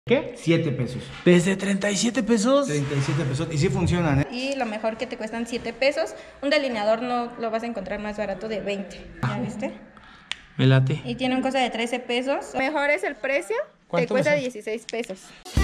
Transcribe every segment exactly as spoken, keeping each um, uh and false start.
¿Qué? siete pesos. ¿Desde treinta y siete pesos? treinta y siete pesos. Y sí funcionan, ¿eh? Y lo mejor que te cuestan siete pesos. Un delineador no lo vas a encontrar más barato de veinte. ¿Ya viste? Me late. Y tiene un costo de trece pesos. Mejor es el precio. Te ¿Cuánto cuesta me sale? dieciséis pesos.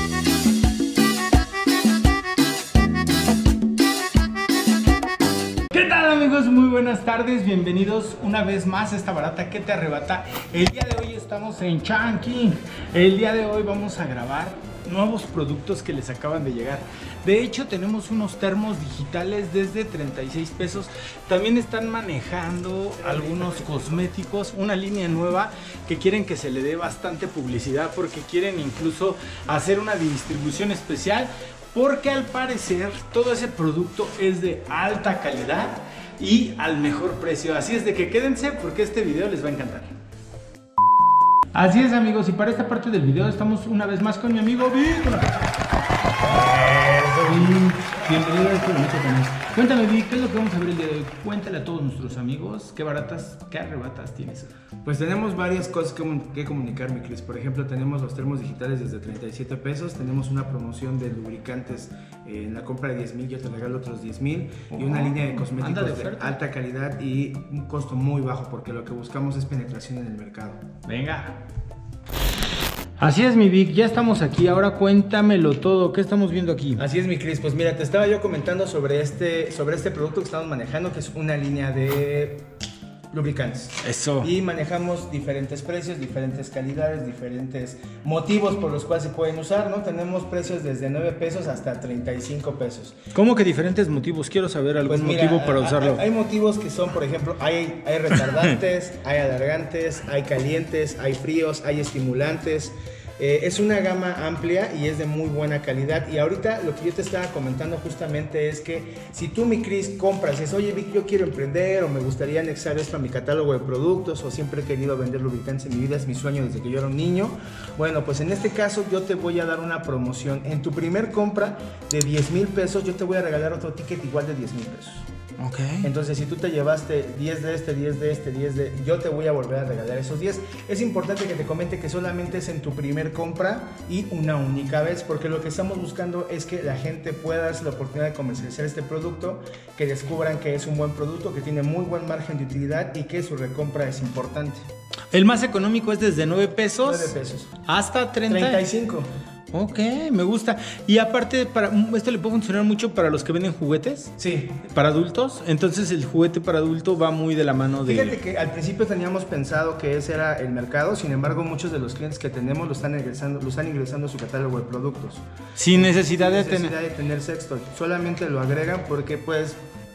¿Qué tal, amigos? Muy buenas tardes, bienvenidos una vez más a esta barata que te arrebata. El día de hoy estamos en Chunking. El día de hoy vamos a grabar nuevos productos que les acaban de llegar. De hecho, tenemos unos termos digitales desde treinta y seis pesos. También están manejando algunos cosméticos, una línea nueva que quieren que se le dé bastante publicidad porque quieren incluso hacer una distribución especial. Porque al parecer todo ese producto es de alta calidad y al mejor precio. Así es de que quédense porque este video les va a encantar. Así es, amigos, y para esta parte del video estamos una vez más con mi amigo Vic. Bienvenido a este bonito canal. Cuéntame, Vic, ¿qué es lo que vamos a ver el día de hoy? Cuéntale a todos nuestros amigos qué baratas, qué arrebatas tienes. Pues tenemos varias cosas que, que comunicar, mi Cris. Por ejemplo, tenemos los termos digitales desde treinta y siete pesos. Tenemos una promoción de lubricantes. Eh, en la compra de diez mil yo te regalo otros diez mil. Oh, y una línea de cosméticos de, de alta calidad y un costo muy bajo porque lo que buscamos es penetración en el mercado. Venga. Así es, mi Vic, ya estamos aquí. Ahora cuéntamelo todo. ¿Qué estamos viendo aquí? Así es, mi Cris. Pues mira, te estaba yo comentando sobre este, sobre este producto que estamos manejando, que es una línea de lubricantes. Eso. Y manejamos diferentes precios, diferentes calidades, diferentes motivos por los cuales se pueden usar, ¿no? Tenemos precios desde nueve pesos hasta treinta y cinco pesos. ¿Cómo que diferentes motivos? Quiero saber algún pues mira, motivo para usarlo. Hay, hay motivos que son, por ejemplo, hay, hay retardantes, hay alargantes, hay calientes, hay fríos, hay estimulantes. Eh, es una gama amplia y es de muy buena calidad. Y ahorita lo que yo te estaba comentando justamente es que si tú, mi Cris, compras y dices, oye, Vic, yo quiero emprender o me gustaría anexar esto a mi catálogo de productos o siempre he querido vender lubricantes en mi vida, es mi sueño desde que yo era un niño. Bueno, pues en este caso yo te voy a dar una promoción. En tu primer compra de diez mil pesos yo te voy a regalar otro ticket igual de diez mil pesos. Ok. Entonces, si tú te llevaste diez de este, diez de este, diez de... Yo te voy a volver a regalar esos diez. Es importante que te comente que solamente es en tu primer compra y una única vez, porque lo que estamos buscando es que la gente pueda darse la oportunidad de comercializar este producto, que descubran que es un buen producto, que tiene muy buen margen de utilidad y que su recompra es importante. El más económico es desde nueve pesos. nueve pesos. Hasta treinta. treinta y cinco. Ok, me gusta. Y aparte, para, esto le puede funcionar mucho para los que venden juguetes. Sí. Para adultos. Entonces el juguete para adulto va muy de la mano de... Fíjate que al principio teníamos pensado que ese era el mercado. Sin embargo, muchos de los clientes que tenemos lo están ingresando, lo están ingresando a su catálogo de productos. Sin necesidad, Sin de, necesidad tener... de tener sexto. Solamente lo agregan porque pues...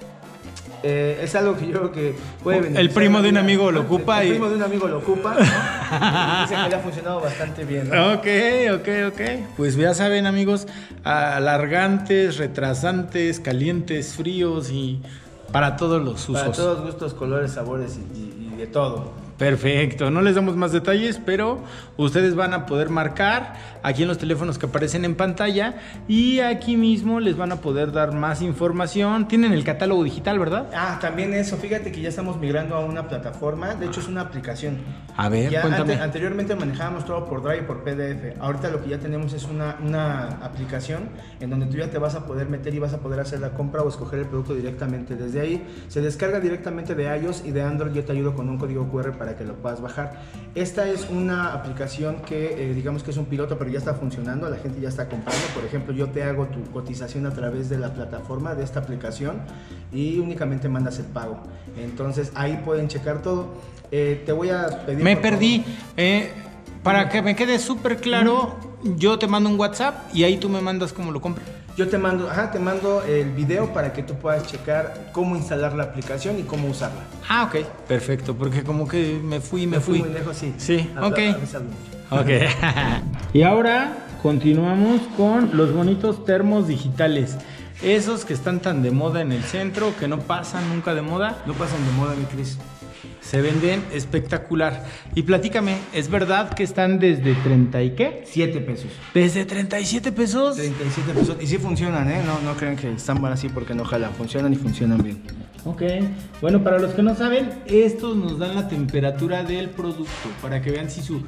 Eh, es algo que yo creo que puede beneficiar. El primo de un amigo lo ocupa. El, el y... primo de un amigo lo ocupa, ¿no? Y dice que le ha funcionado bastante bien, ¿no? Ok, ok, ok. Pues ya saben, amigos, alargantes, retrasantes, calientes, fríos y para todos los usos. Para todos gustos, colores, sabores y, y, y de todo. Perfecto, no les damos más detalles, pero ustedes van a poder marcar aquí en los teléfonos que aparecen en pantalla y aquí mismo les van a poder dar más información. Tienen el catálogo digital, ¿verdad? Ah, también eso, fíjate que ya estamos migrando a una plataforma, de hecho es una aplicación. A ver, ya cuéntame. Ante, anteriormente manejábamos todo por Drive y por P D F, ahorita lo que ya tenemos es una, una aplicación en donde tú ya te vas a poder meter y vas a poder hacer la compra o escoger el producto directamente desde ahí. Se descarga directamente de iOS y de Android. Yo te ayudo con un código cu erre para que lo puedas bajar. Esta es una aplicación que eh, digamos que es un piloto, pero ya está funcionando, la gente ya está comprando. Por ejemplo, yo te hago tu cotización a través de la plataforma de esta aplicación y únicamente mandas el pago. Entonces ahí pueden checar todo. Eh, te voy a pedir... Me perdí. Eh, para que me quede súper claro, ¿Mm? Yo te mando un WhatsApp y ahí tú me mandas cómo lo compras. Yo te mando, ajá, te mando el video para que tú puedas checar cómo instalar la aplicación y cómo usarla. Ah, ok, perfecto, porque como que me fui, me, me fui. fui muy lejos, sí. Sí, Habla, ok. Ok. Y ahora continuamos con los bonitos termos digitales. Esos que están tan de moda en el centro, que no pasan nunca de moda. No pasan de moda, mi Cris. Se venden espectacular. Y platícame, ¿es verdad que están desde treinta y qué? siete pesos. ¿Desde treinta y siete pesos? treinta y siete pesos. Y sí funcionan, ¿eh? No, no crean que están mal así porque no jalan. Funcionan y funcionan bien. Ok. Bueno, para los que no saben, estos nos dan la temperatura del producto para que vean si su...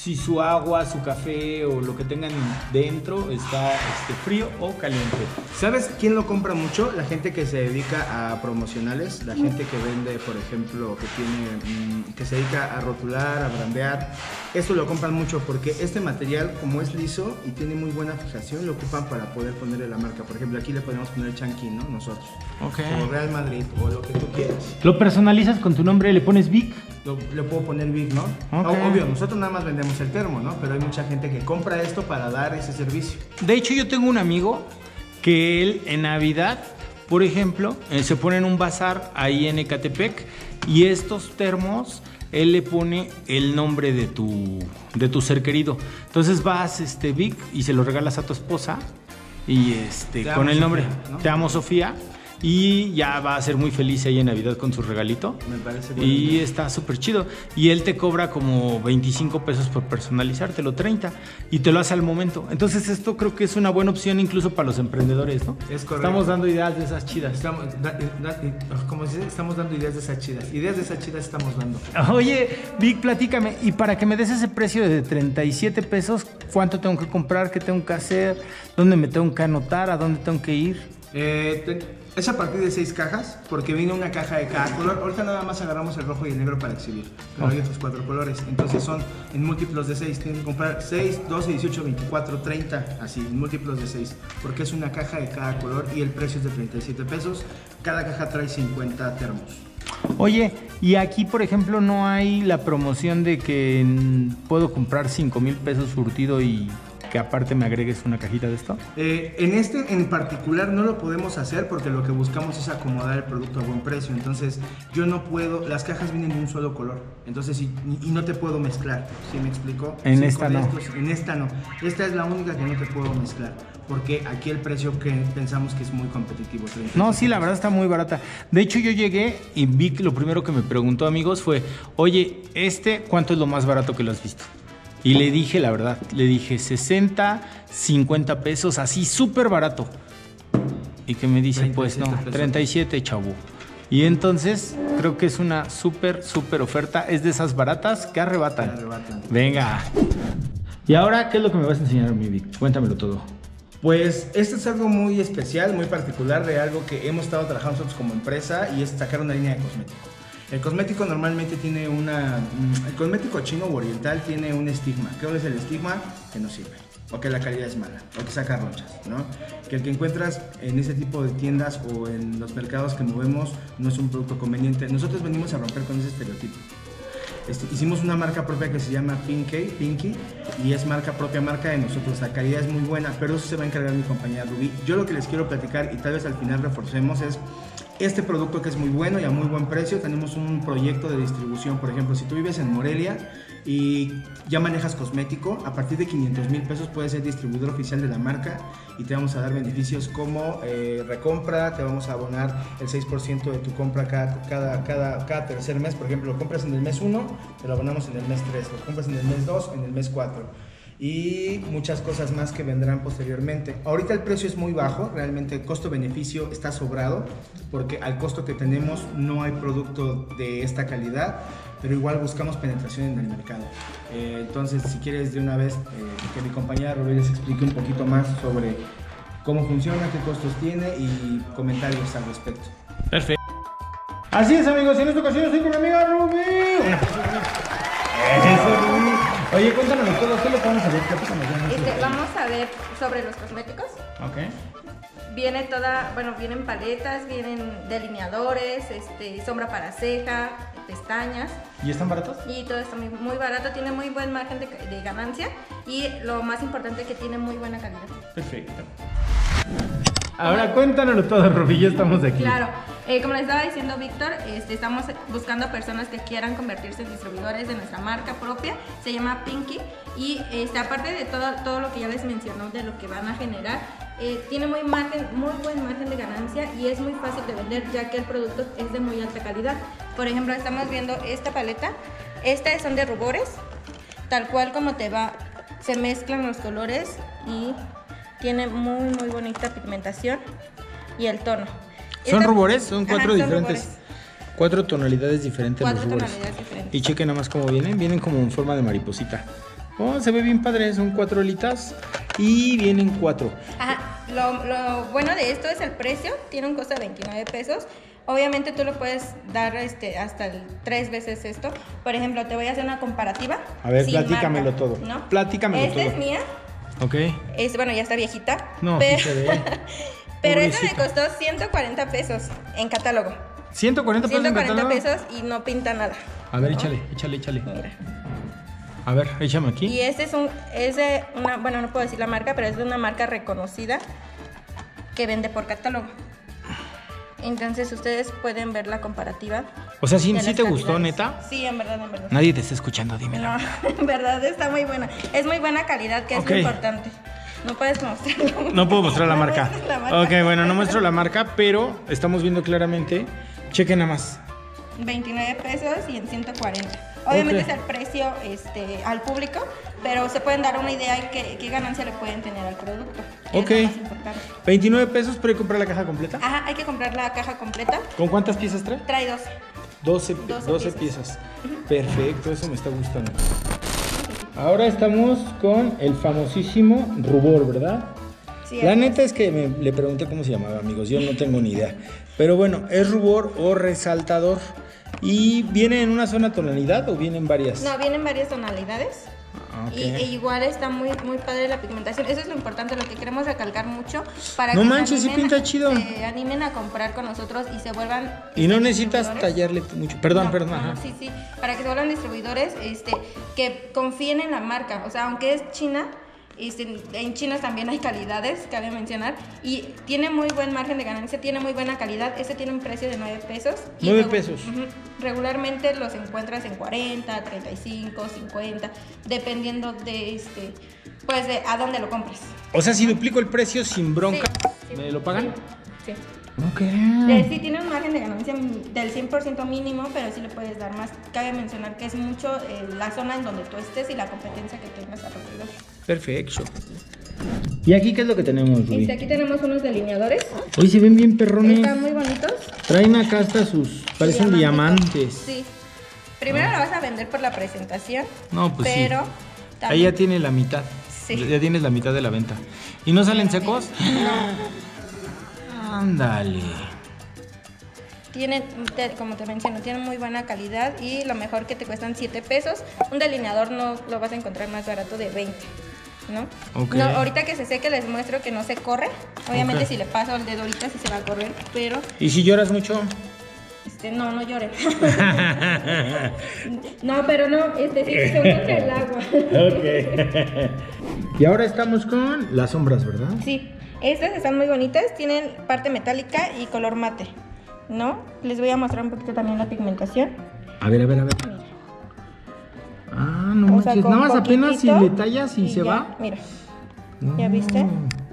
si su agua, su café o lo que tengan dentro está este, frío o caliente. ¿Sabes quién lo compra mucho? La gente que se dedica a promocionales, la gente que vende, por ejemplo, que tiene, mmm, que se dedica a rotular, a brandear. Esto lo compran mucho porque este material, como es liso y tiene muy buena fijación, lo ocupan para poder ponerle la marca. Por ejemplo, aquí le podemos poner Chunky, ¿no? Nosotros. Ok. O Real Madrid, o lo que tú quieras. Lo personalizas con tu nombre, le pones Vic. Lo, le puedo poner Big, ¿no? Okay. Obvio, nosotros nada más vendemos el termo, ¿no? Pero hay mucha gente que compra esto para dar ese servicio. De hecho, yo tengo un amigo que él en Navidad, por ejemplo, eh, se pone en un bazar ahí en Ecatepec y estos termos, él le pone el nombre de tu, de tu ser querido. Entonces vas, este, Vic, y se lo regalas a tu esposa y este, con el nombre, Sofía, ¿no? Te amo, Sofía. Y ya va a ser muy feliz ahí en Navidad con su regalito. Me parece bien. Y está súper chido. Y él te cobra como veinticinco pesos por personalizártelo, treinta. Y te lo hace al momento. Entonces esto creo que es una buena opción incluso para los emprendedores, ¿no? Es correcto. Estamos dando ideas de esas chidas. Estamos, da, da, como se dice, estamos dando ideas de esas chidas. Ideas de esas chidas estamos dando. Oye, Vic, platícame. Y para que me des ese precio de treinta y siete pesos, ¿cuánto tengo que comprar? ¿Qué tengo que hacer? ¿Dónde me tengo que anotar? ¿A dónde tengo que ir? Eh, te, es a partir de seis cajas, porque viene una caja de cada color. Ahorita nada más agarramos el rojo y el negro para exhibir, pero oh. hay otros cuatro colores. Entonces son en múltiplos de seis. Tienes que comprar seis, doce, dieciocho, veinticuatro, treinta, así, en múltiplos de seis, porque es una caja de cada color y el precio es de treinta y siete pesos. Cada caja trae cincuenta termos. Oye, y aquí, por ejemplo, no hay la promoción de que puedo comprar cinco mil pesos surtido y que aparte me agregues una cajita de esto. Eh, en este en particular no lo podemos hacer porque lo que buscamos es acomodar el producto a buen precio. Entonces yo no puedo, las cajas vienen de un solo color, entonces y, y no te puedo mezclar, ¿sí me explico? En Cinco esta no. Estos, en esta no. Esta es la única que no te puedo mezclar, porque aquí el precio que pensamos que es muy competitivo. No, sí, la verdad está muy barata. De hecho, yo llegué y vi que lo primero que me preguntó, amigos, fue, oye, este, ¿cuánto es lo más barato que lo has visto? Y le dije, la verdad, le dije sesenta, cincuenta pesos, así súper barato. Y que me dice, pues no, pesos. treinta y siete, chavo. Y entonces, creo que es una súper, súper oferta. Es de esas baratas que arrebatan. Que arrebatan. Venga. Y ahora, ¿qué es lo que me vas a enseñar, mi Vic? Cuéntamelo todo. Pues esto es algo muy especial, muy particular de algo que hemos estado trabajando nosotros como empresa y es sacar una línea de cosméticos. El cosmético normalmente tiene una... El cosmético chino o oriental tiene un estigma. ¿Qué es el estigma? Que no sirve, o que la calidad es mala, o que saca ronchas, ¿no? Que el que encuentras en ese tipo de tiendas o en los mercados que movemos no es un producto conveniente. Nosotros venimos a romper con ese estereotipo. Este, hicimos una marca propia que se llama Pinky, Pinky y es marca propia, marca de nosotros. La calidad es muy buena, pero eso se va a encargar mi compañía Rubí. Yo lo que les quiero platicar y tal vez al final reforcemos es este producto que es muy bueno y a muy buen precio. Tenemos un proyecto de distribución. Por ejemplo, si tú vives en Morelia y ya manejas cosmético, a partir de quinientos mil pesos puedes ser distribuidor oficial de la marca y te vamos a dar beneficios como eh, recompra, te vamos a abonar el seis por ciento de tu compra cada, cada, cada, cada tercer mes. Por ejemplo, lo compras en el mes uno, te lo abonamos en el mes tres, lo compras en el mes dos, en el mes cuatro. Y muchas cosas más que vendrán posteriormente. Ahorita el precio es muy bajo, realmente el costo-beneficio está sobrado, porque al costo que tenemos no hay producto de esta calidad, pero igual buscamos penetración en el mercado. Eh, entonces, si quieres de una vez eh, que mi compañera Rubí les explique un poquito más sobre cómo funciona, qué costos tiene y comentarios al respecto. Perfecto. Así es, amigos, en esta ocasión estoy con mi amiga Rubí. Eso, Rubí. Oye, cuéntanos todo, ¿qué es lo que vamos a ver? ¿Qué este, vamos a ver sobre los cosméticos. Ok. Viene toda, bueno, vienen paletas, vienen delineadores, este, sombra para ceja, pestañas. ¿Y están baratos? Y todo está muy, muy barato, tiene muy buen margen de, de ganancia y lo más importante que tiene muy buena calidad. Perfecto. Ahora cuéntanoslo todo, Rubí, ya estamos aquí. Claro, eh, como les estaba diciendo Víctor, este, estamos buscando personas que quieran convertirse en distribuidores de nuestra marca propia, se llama Pinky y este, aparte de todo, todo lo que ya les mencionó de lo que van a generar, eh, tiene muy, margen, muy buen margen de ganancia y es muy fácil de vender ya que el producto es de muy alta calidad. Por ejemplo, estamos viendo esta paleta, estas son de rubores, tal cual como te va, se mezclan los colores y tiene muy muy bonita pigmentación y el tono. ¿Son Esta, rubores? Son cuatro ajá, son diferentes. Rubores. Cuatro tonalidades diferentes Cuatro los rubores. tonalidades diferentes. Y chequen nada más cómo vienen. Vienen como en forma de mariposita. Oh, se ve bien padre, son cuatro olitas y vienen cuatro. Ajá, lo, lo bueno de esto es el precio, tiene un costo de veintinueve pesos. Obviamente tú lo puedes dar este, hasta el, tres veces esto. Por ejemplo, te voy a hacer una comparativa. A ver, sin platícamelo marca, todo. ¿no? Platícamelo Esta todo. es mía. Ok. Es, bueno, ya está viejita. No, pero, sí se ve. pero esta me Pobrecita. costó ciento cuarenta pesos en catálogo. ciento cuarenta pesos ciento en cuarenta catálogo. pesos y no pinta nada. A ver, ¿no? échale, échale, échale. Mira. A ver, échame aquí. Y este es un, es de una, bueno, no puedo decir la marca, pero es de una marca reconocida que vende por catálogo. Entonces ustedes pueden ver la comparativa. O sea, ¿sí, de sí las te gustó, calidades. neta? Sí, en verdad, en verdad. Nadie te está escuchando, dímelo. No, en verdad está muy buena. Es muy buena calidad, que Ok. es lo importante. No puedes mostrarlo. No puedo mostrar la No marca. muestras la marca. Ok, bueno, no muestro la marca, pero estamos viendo claramente. Chequen nada más. veintinueve pesos y en ciento cuarenta. Obviamente Ok. es el precio este, al público, pero se pueden dar una idea de qué, qué ganancia le pueden tener al producto. Que Ok. Es lo más importante. veintinueve pesos, pero hay que comprar la caja completa. Ajá, hay que comprar la caja completa. ¿Con cuántas piezas trae? Trae dos. doce, doce doce piezas. piezas. Perfecto, eso me está gustando. Ahora estamos con el famosísimo rubor, ¿verdad? Sí, La así neta es que me, le pregunté cómo se llamaba, amigos. Yo no tengo ni idea. Pero bueno, ¿es rubor o resaltador? ¿Y viene en una sola tonalidad o vienen varias? No, vienen varias tonalidades. Ah, ok. Y, e igual está muy, muy padre la pigmentación. Eso es lo importante, lo que queremos recalcar mucho para No que manches, se sí animen, pinta chido. se animen a comprar con nosotros y se vuelvan Y no este, necesitas distribuidores. tallarle mucho. Perdón, No, perdón. no, Ajá. no, sí, sí, para que se vuelvan distribuidores, este, que confíen en la marca. O sea, aunque es China, este, en China también hay calidades, cabe mencionar, y tiene muy buen margen de ganancia, tiene muy buena calidad. Este tiene un precio de nueve pesos. y nueve regu- pesos. Ujú. Regularmente los encuentras en cuarenta, treinta y cinco, cincuenta, dependiendo de este, pues de a dónde lo compres. O sea, si duplico el precio sin bronca, Sí, sí, ¿me lo pagan? Sí. Ok. Eh, sí tiene un margen de ganancia del cien por ciento mínimo, pero sí le puedes dar más. Cabe mencionar que es mucho eh, la zona en donde tú estés y la competencia que tengas alrededor. Perfecto. ¿Y aquí qué es lo que tenemos, Este, Rubí? aquí tenemos unos delineadores. Hoy se ven bien perrones. Están muy bonitos. Traen acá hasta sus... Parecen diamantes. Sí. Primero la vas a vender por la presentación. No, pues sí. pero Ahí también- ya tiene la mitad. Sí. Ya tienes la mitad de la venta. ¿Y no salen secos? Ándale. Tienen, te- como te menciono, tienen muy buena calidad y lo mejor que te cuestan siete pesos. Un delineador no lo vas a encontrar más barato de veinte, ¿no? Ok. No, ahorita que se seque les muestro que no se corre. Obviamente Ok. si le paso el dedo ahorita sí se va a correr, pero ¿Y si lloras mucho? este, no, no lloren. No, pero no, este sí son contra el agua. Ok. Y ahora estamos con las sombras, ¿verdad? Sí, estas están muy bonitas, tienen parte metálica y color mate, ¿no? Les voy a mostrar un poquito también la pigmentación. A ver, a ver, a ver. Mira. Ah, no O sea, manches. con Nada más apenas si poquitito le tallas y, se ya, va. Mira, ¿ya viste?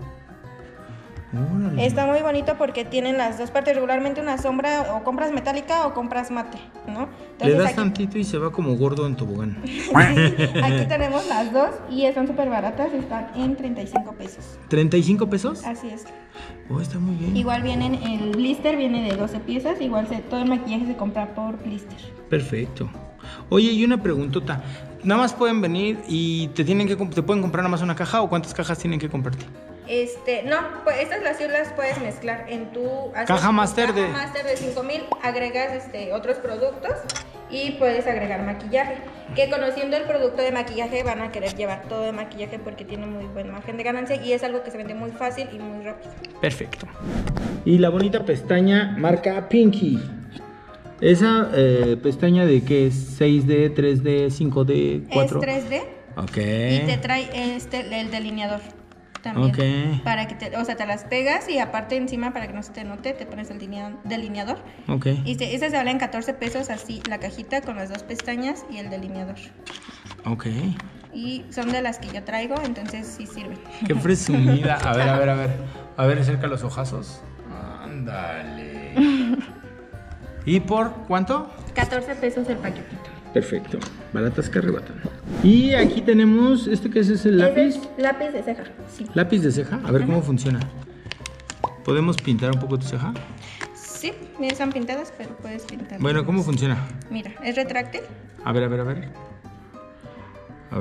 Órale. Está muy bonito porque tienen las dos partes. Regularmente una sombra o compras metálica o compras mate, ¿no? Le das aquí, tantito y se va como gordo en tobogán. sí, aquí tenemos las dos y están súper baratas, están en treinta y cinco pesos. ¿treinta y cinco pesos? Así es. Oh, está muy bien. Igual vienen, el blister viene de doce piezas, igual se, todo el maquillaje se compra por blister. Perfecto. Oye, y una preguntota. ¿Nada más pueden venir y te tienen que comp- te pueden comprar nada más una caja o cuántas cajas tienen que comprarte? Este, no, pues estas las sí las puedes mezclar en tu haces Caja tu máster caja de- máster de cinco mil, agregas este otros productos y puedes agregar maquillaje. Que conociendo el producto de maquillaje van a querer llevar todo de maquillaje porque tiene muy buen margen de ganancia y es algo que se vende muy fácil y muy rápido. Perfecto. Y la bonita pestaña marca Pinky. Esa eh, pestaña de qué es seis D, tres D, cinco D, cuatro. Es tres D Ok. y te trae este el delineador también. Ok. Para que te, o sea, te las pegas y aparte encima para que no se te note te pones el delinea- delineador. Ok. Y este, ese se vale en catorce pesos así la cajita con las dos pestañas y el delineador. Ok. Y son de las que yo traigo, entonces sí sirven. Qué presumida. A ver, a ver, a ver. A ver, acerca los ojazos. Ándale. ¿Y por cuánto? catorce pesos el paquetito. Perfecto. Baratas que arrebatan. Y aquí tenemos, ¿este qué es? ¿Es el lápiz? Ese es lápiz de ceja, sí. ¿Lápiz de ceja? A ver cómo funciona. ¿Podemos pintar un poco tu ceja? Sí, mira, están pintadas, pero puedes pintar. Bueno, ¿cómo funciona? Mira, es retráctil. A ver, a ver, a ver. A ver.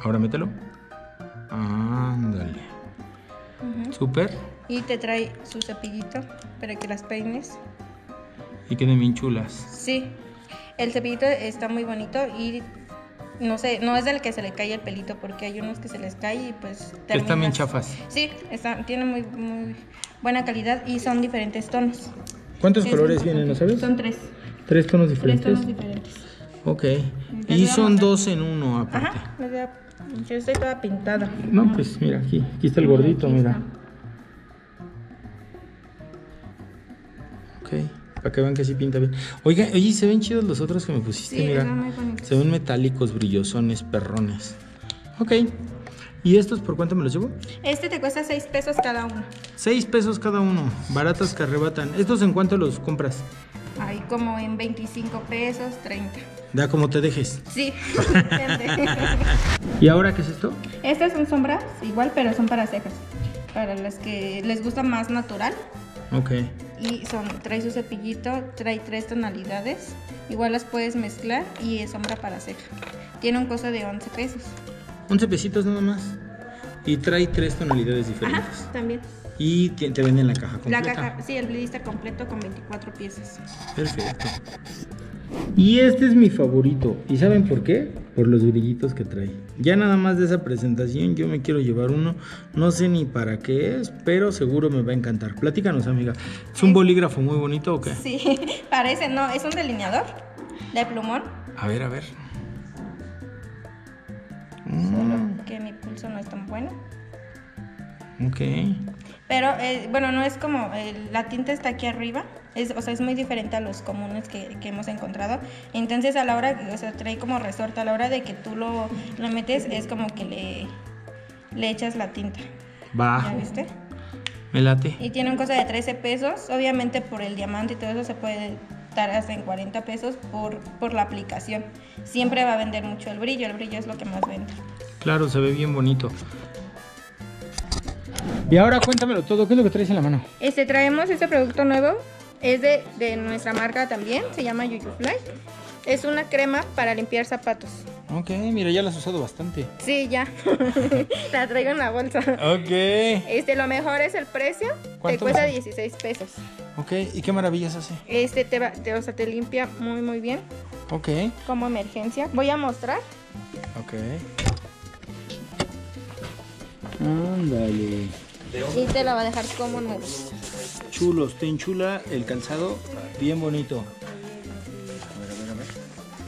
Ahora mételo. Ándale. Uh-huh. Súper. Y te trae su cepillito para que las peines. Y queden bien chulas. Sí. El cepillito está muy bonito y no sé, no es del que se le cae el pelito porque hay unos que se les cae y pues terminas... Están bien chafas. Sí, está, tiene muy, muy buena calidad y son diferentes tonos. ¿Cuántos sí, colores vienen, no sabes? Son tres. ¿Tres tonos diferentes? Tres tonos diferentes. Ok. Les y son dos en uno aparte. Ajá, les voy a... yo estoy toda pintada. No, pues mira, aquí, aquí está el gordito, mira. Está. Ok. Para que vean que sí pinta bien. Oiga, oye, se ven chidos los otros que me pusiste, sí, mira. Muy bonitos. Se ven metálicos, brillosones, perrones. Ok. ¿Y estos por cuánto me los llevo? Este te cuesta seis pesos cada uno. Seis pesos cada uno. Baratas que arrebatan. ¿Estos en cuánto los compras? Ay, como en veinticinco pesos, treinta. Da como te dejes. Sí. ¿Y ahora qué es esto? Estas son sombras, igual, pero son para cejas. Para las que les gusta más natural. Ok. Y son, trae su cepillito, trae tres tonalidades. Igual las puedes mezclar y es sombra para ceja. Tiene un costo de once pesos. once pesitos nada más. Y trae tres tonalidades diferentes. Ajá, también. Y te venden la caja completa. La caja, sí, el blister completo con veinticuatro piezas. Perfecto. Y este es mi favorito. ¿Y saben por qué? Por los brillitos que trae. Ya nada más de esa presentación yo me quiero llevar uno. No sé ni para qué es, pero seguro me va a encantar. Platícanos, amiga. ¿Es un bolígrafo muy bonito o qué? Sí, parece, no, es un delineador de plumón. A ver, a ver. Solo mm. que mi pulso no es tan bueno. Ok. Pero, eh, bueno, no es como, eh, la tinta está aquí arriba, es, o sea, es muy diferente a los comunes que, que hemos encontrado. Entonces, a la hora, o sea, trae como resorte, a la hora de que tú lo, lo metes, es como que le, le echas la tinta. Va. ¿Ya viste? Me late. Y tiene un costo de trece pesos, obviamente por el diamante y todo eso se puede dar hasta en cuarenta pesos por, por la aplicación. Siempre va a vender mucho el brillo, el brillo es lo que más vende. Claro, se ve bien bonito. Y ahora cuéntamelo todo, ¿qué es lo que traes en la mano? Este, traemos este producto nuevo, es de, de nuestra marca también, se llama Yuyufly. Es una crema para limpiar zapatos. Ok, mira, ya la has usado bastante. Sí, ya. La traigo en la bolsa. Ok. Este, lo mejor es el precio, te cuesta más? dieciséis pesos. Ok, ¿y qué maravillas hace? Este, te, va, te, o sea, te limpia muy, muy bien. Ok. Como emergencia. Voy a mostrar. Ok. Ándale. Y te la va a dejar como nuevo. Chulos, te enchula el calzado bien bonito. A ver, a ver, a ver.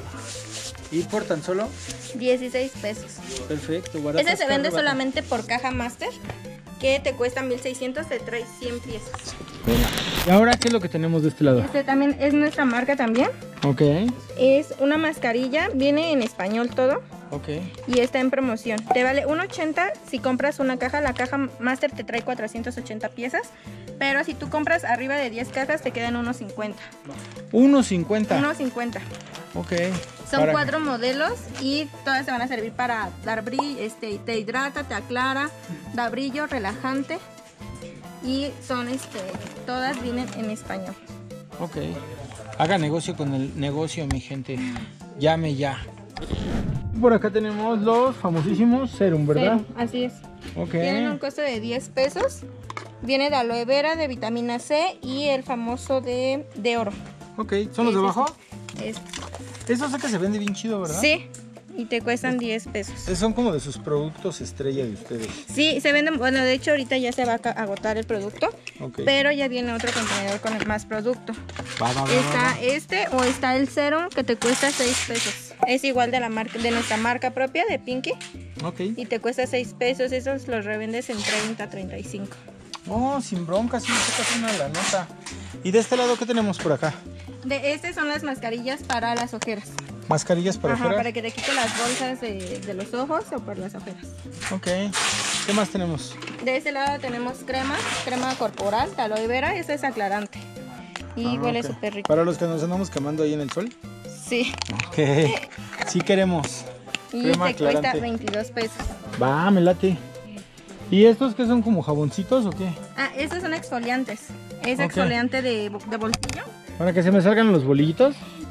¿Y por tan solo? dieciséis pesos. Perfecto. Ese se vende solamente por caja master, que te cuesta mil seiscientos, te trae cien piezas. Bueno. ¿Y ahora qué es lo que tenemos de este lado? Este también es nuestra marca también. Ok. Es una mascarilla, viene en español todo. Ok. Y está en promoción. Te vale uno ochenta si compras una caja. La caja Master te trae cuatrocientas ochenta piezas. Pero si tú compras arriba de diez cajas te quedan uno cincuenta. uno cincuenta. uno cincuenta. Ok. Son ¿Para cuatro modelos y todas se van a servir para dar brillo, este, te hidrata, te aclara, da brillo, relajante. Y son, este, todas vienen en español. Ok. Haga negocio con el negocio, mi gente. Llame ya. Por acá tenemos los famosísimos serum, ¿verdad? Serum, así es. Ok. Tienen un costo de diez pesos. Viene de aloe vera, de vitamina C y el famoso de, de oro. Ok, ¿son los de abajo? Es, Eso sé que se vende bien chido, ¿verdad? sí, y te cuestan diez pesos. Son como de sus productos estrella de ustedes. Sí, se venden, bueno, de hecho ahorita ya se va a agotar el producto, okay. Pero ya viene otro contenedor con el más producto. Va, va, va, está va, va. este o está el serum que te cuesta seis pesos. Es igual de la marca, de nuestra marca propia, de Pinky. Ok. Y te cuesta seis pesos, esos los revendes en treinta, treinta y cinco. Oh, sin bronca, sí, sacas una la nota. ¿Y de este lado qué tenemos por acá? De este son las mascarillas para las ojeras. ¿Mascarillas para Ajá, ojeras? para que te quite las bolsas de, de los ojos o por las ojeras. Ok. ¿Qué más tenemos? De este lado tenemos crema, crema corporal, de aloe vera, eso es aclarante. Y Ah, huele okay. súper rico. Para los que nos andamos quemando ahí en el sol. Sí. Ok. Sí queremos. Y Crema te cuesta aclarante. veintidós pesos. Va, me late. ¿Y estos qué son, como jaboncitos o qué? Ah, estos son exfoliantes. Es Ok. exfoliante de, de bolsillo. ¿Para que se me salgan los bolillitos?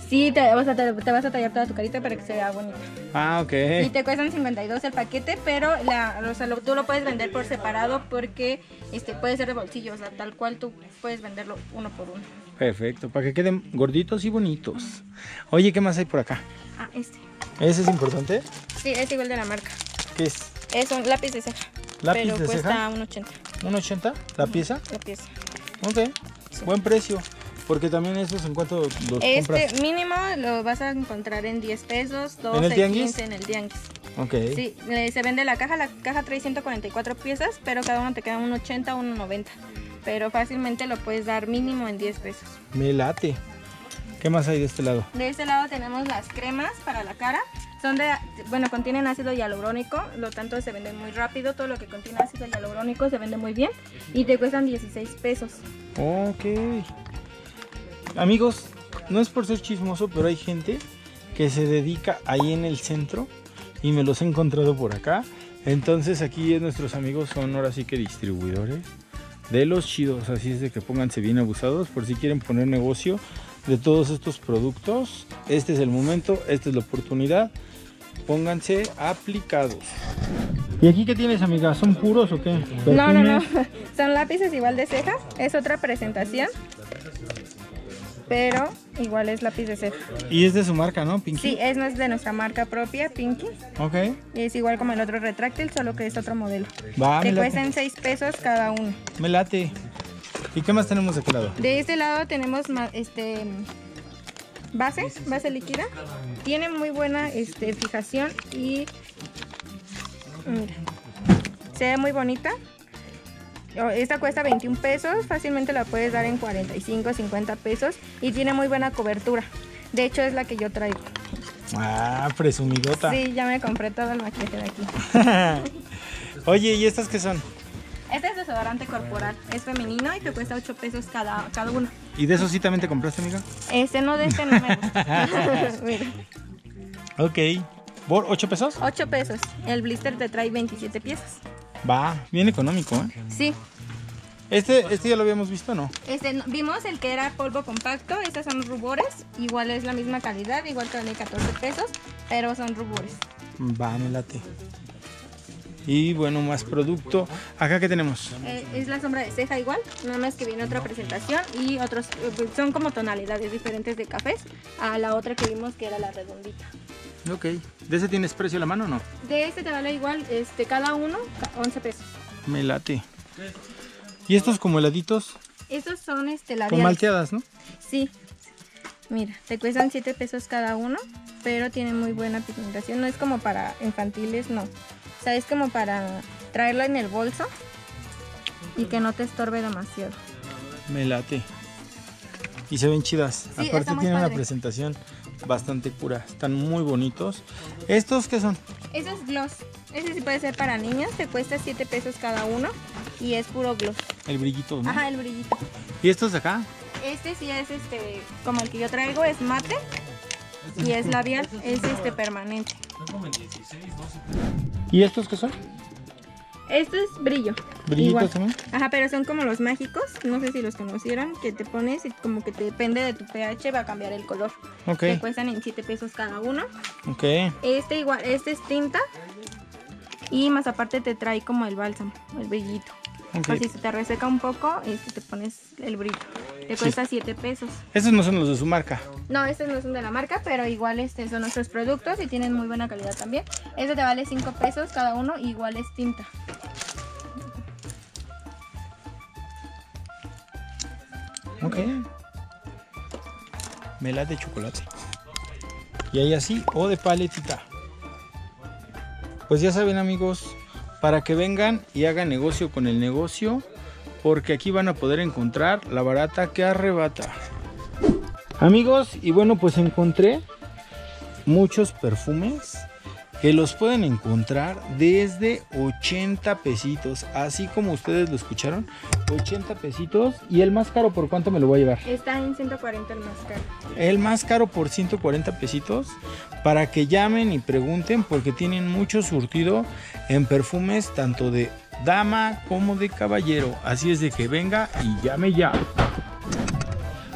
Sí, te vas, a, te, te vas a tallar toda tu carita para que se vea bonita. Ah, ok. Y te cuestan cincuenta y dos el paquete, pero la, o sea, lo, tú lo puedes vender por separado porque este, puede ser de bolsillo, o sea, tal cual tú puedes venderlo uno por uno. Perfecto, para que queden gorditos y bonitos. Oye, ¿qué más hay por acá? Ah, este. ¿Ese es importante? Sí, es igual de la marca. ¿Qué es? Es un lápiz de ceja. ¿Lápiz pero de cuesta ceja? uno ochenta. ¿uno ochenta la pieza? La pieza. Ok, Sí. buen precio. Porque también esos en cuanto los Este compras. mínimo lo vas a encontrar en diez pesos, ¿En el doce, tianguis? quince en el tianguis. Ok. Sí, le- se vende la caja, la caja trae ciento cuarenta y cuatro piezas, pero cada uno te queda un ochenta o un noventa. Pero fácilmente lo puedes dar mínimo en diez pesos. Me late. ¿Qué más hay de este lado? De este lado tenemos las cremas para la cara. Son de, bueno, contienen ácido hialurónico, lo tanto se venden muy rápido. Todo lo que contiene ácido hialurónico se vende muy bien y te cuestan dieciséis pesos. Ok. Amigos, no es por ser chismoso, pero hay gente que se dedica ahí en el centro y me los he encontrado por acá. Entonces aquí nuestros amigos son ahora sí que distribuidores de los chidos. Así es de que pónganse bien abusados por si quieren poner negocio de todos estos productos. Este es el momento, esta es la oportunidad. Pónganse aplicados. ¿Y aquí qué tienes, amiga? ¿Son puros o qué? No, no, no. ¿Perfumes? Son lápices igual de ceja. Es otra presentación. Pero igual es lápiz de ceja. Y es de su marca, ¿no? Pinky. Sí, es nues- de nuestra marca propia, Pinky. Ok. Es igual como el otro retráctil, solo que es otro modelo. Va, Te me late. cuestan seis pesos cada uno. Me late. ¿Y qué más tenemos de aquel lado? De este lado tenemos ma- este base, base líquida. Tiene muy buena este, fijación y mira, se ve muy bonita. Oh, esta cuesta veintiún pesos, fácilmente la puedes dar en cuarenta y cinco, cincuenta pesos y tiene muy buena cobertura. De hecho es la que yo traigo. Ah, presumidota. Sí, ya me compré todo el maquillaje de aquí. Oye, ¿y estas qué son? Este es desodorante corporal, es femenino y te cuesta ocho pesos cada, cada uno. ¿Y de eso sí también te compraste, amiga? Este no, de este no me gusta. Mira, Ok. ¿Por ocho pesos? ocho pesos. El blister te trae veintisiete piezas. Va, bien económico, ¿eh? Sí, Este, este ya lo habíamos visto, ¿no? este, no- vimos el que era polvo compacto, estos son rubores, igual es la misma calidad, igual que vale catorce pesos, pero son rubores. Va, me late. Y bueno, más producto. ¿Acá qué tenemos? Eh, es la sombra de ceja igual, nada más que viene otra presentación y otros, eh, son como tonalidades diferentes de cafés a la otra que vimos que era la redondita. Ok. ¿De ese tienes precio a la mano o no? De este te vale igual, este, cada uno, ca- once pesos. Me late. ¿Y estos como heladitos? Estos son este, Con labiales. malteadas, ¿no? Sí, mira, te cuestan siete pesos cada uno, pero tienen muy buena pigmentación. No es como para infantiles, no. O sea, es como para traerlo en el bolso y que no te estorbe demasiado. Me late. Y se ven chidas. Sí, Aparte está muy tienen una padre. presentación bastante pura. Están muy bonitos. ¿Estos qué son? Ese es gloss. Ese sí puede ser para niños, te cuesta siete pesos cada uno y es puro gloss. El brillito, ¿no? Ajá, el brillito. ¿Y estos de acá? Este sí es este, como el que yo traigo, es mate y es labial, es este permanente. ¿Y estos qué son? Esto es brillo. ¿Brillitos igual. también? Ajá, pero son como los mágicos, no sé si los conocieran, que te pones y como que te depende de tu pH va a cambiar el color. Ok. Te cuestan en siete pesos cada uno. Ok. Este igual, este es tinta y más aparte te trae como el bálsamo, el brillito. Ok. Por si se te reseca un poco, este te pones el brillo. Te Sí. cuesta siete pesos. Estos no son los de su marca. No, estos no son de la marca, pero igual este son nuestros productos y tienen muy buena calidad también. Este te vale cinco pesos cada uno, igual es tinta. Ok. Melas de chocolate. Y hay así o de paletita. Pues ya saben, amigos, para que vengan y hagan negocio con el negocio, porque aquí van a poder encontrar la barata que arrebata. Amigos, y bueno, pues encontré muchos perfumes que los pueden encontrar desde ochenta pesitos, así como ustedes lo escucharon, ochenta pesitos. Y el más caro, ¿por cuánto me lo voy a llevar? Está en ciento cuarenta el más caro. El más caro por ciento cuarenta pesitos, para que llamen y pregunten, porque tienen mucho surtido en perfumes tanto de dama como de caballero. Así es de que venga y llame ya.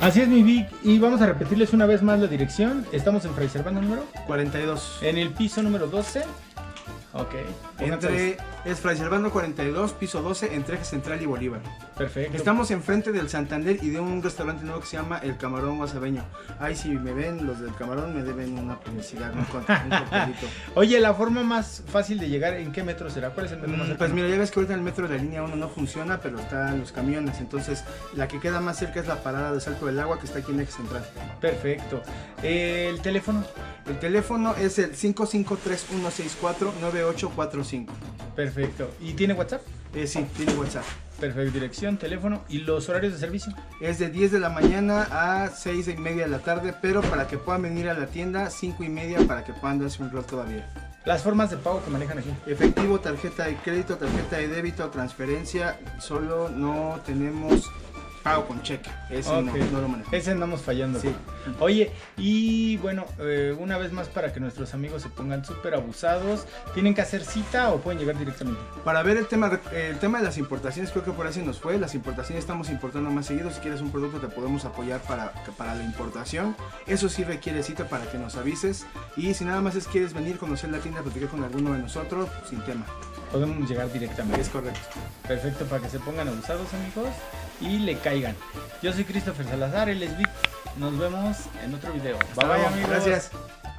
Así es, mi Vic, y vamos a repetirles una vez más la dirección. Estamos en Fray Servando número cuarenta y dos. en el piso número doce. Ok. Entre, es Fray Servando cuarenta y dos, piso doce, entre Eje Central y Bolívar. Perfecto. Estamos enfrente del Santander y de un restaurante nuevo que se llama El Camarón Guasabeño. Ay, si me ven, los del Camarón me deben una publicidad, un, co- un coctelito. Oye, la forma más fácil de llegar, ¿en qué metro será? ¿Cuál es el metro más Mm, cercano? Pues mira, ya ves que ahorita el metro de la línea uno no funciona, pero están los camiones. Entonces, la que queda más cerca es la parada de Salto del Agua, que está aquí en Eje Central. Perfecto. Eh, ¿El teléfono? El teléfono es el cinco cinco tres uno seis cuatro nueve ocho cuatro cinco. Perfecto. ¿Y tiene WhatsApp? Eh, sí, tiene WhatsApp. Perfecto. Dirección, teléfono y los horarios de servicio. Es de diez de la mañana a seis y media de la tarde, pero para que puedan venir a la tienda, cinco y media para que puedan darse un rol todavía. Las formas de pago que manejan aquí. Efectivo, tarjeta de crédito, tarjeta de débito, transferencia, solo no tenemos pago con cheque. Ese Ok. no, no lo manejamos. Ese andamos fallando. Sí. Oye, y bueno, eh, una vez más para que nuestros amigos se pongan súper abusados, ¿tienen que hacer cita o pueden llegar directamente? Para ver el tema, el tema de las importaciones, creo que por ahí se nos fue. Las importaciones estamos importando más seguido. Si quieres un producto te podemos apoyar para, para la importación. Eso sí requiere cita para que nos avises. Y si nada más es quieres venir, conocer la tienda, platicar con alguno de nosotros, sin tema. Podemos llegar directamente. Es correcto. Perfecto, para que se pongan abusados, amigos, y le caigan. Yo soy Christopher Salazar, él es Vic. Nos vemos en otro video. Bye Hasta bye, luego. amigos. Gracias.